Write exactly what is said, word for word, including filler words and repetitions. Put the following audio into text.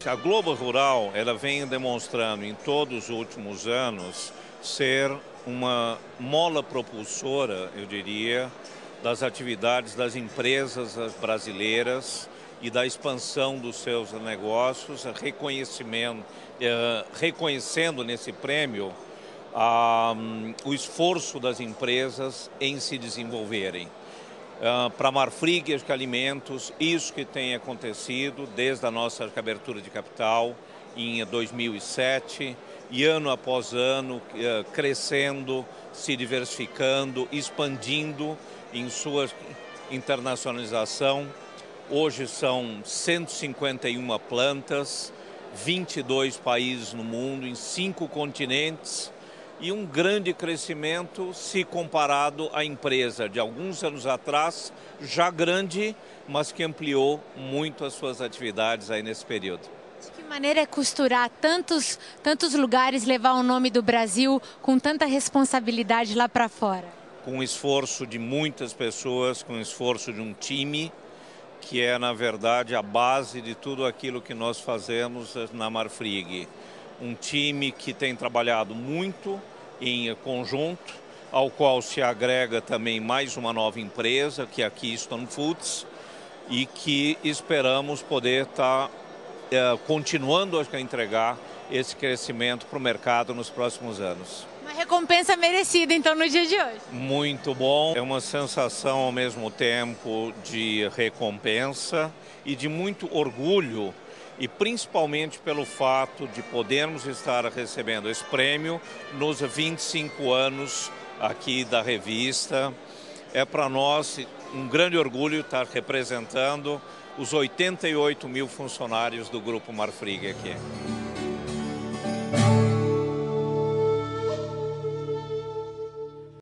seguinte, a Globo Rural ela vem demonstrando em todos os últimos anos ser uma mola propulsora, eu diria, das atividades das empresas brasileiras e da expansão dos seus negócios, reconhecimento, eh, reconhecendo nesse prêmio ah, o esforço das empresas em se desenvolverem. Uh, para a Marfrig Alimentos, isso que tem acontecido desde a nossa abertura de capital em dois mil e sete e ano após ano, uh, crescendo, se diversificando, expandindo em sua internacionalização. Hoje são cento e cinquenta e uma plantas, vinte e dois países no mundo, em cinco continentes, e um grande crescimento se comparado à empresa de alguns anos atrás, já grande, mas que ampliou muito as suas atividades aí nesse período. De que maneira é costurar tantos, tantos lugares, levar o nome do Brasil com tanta responsabilidade lá para fora? Com o esforço de muitas pessoas, com o esforço de um time, que é, na verdade, a base de tudo aquilo que nós fazemos na Marfrig. Um time que tem trabalhado muito em conjunto, ao qual se agrega também mais uma nova empresa, que é a Keystone Foods, e que esperamos poder estar é, continuando a entregar esse crescimento para o mercado nos próximos anos. Uma recompensa merecida, então, no dia de hoje. Muito bom. É uma sensação, ao mesmo tempo, de recompensa e de muito orgulho, e principalmente pelo fato de podermos estar recebendo esse prêmio nos vinte e cinco anos aqui da revista. É para nós um grande orgulho estar representando os oitenta e oito mil funcionários do Grupo Marfrig aqui.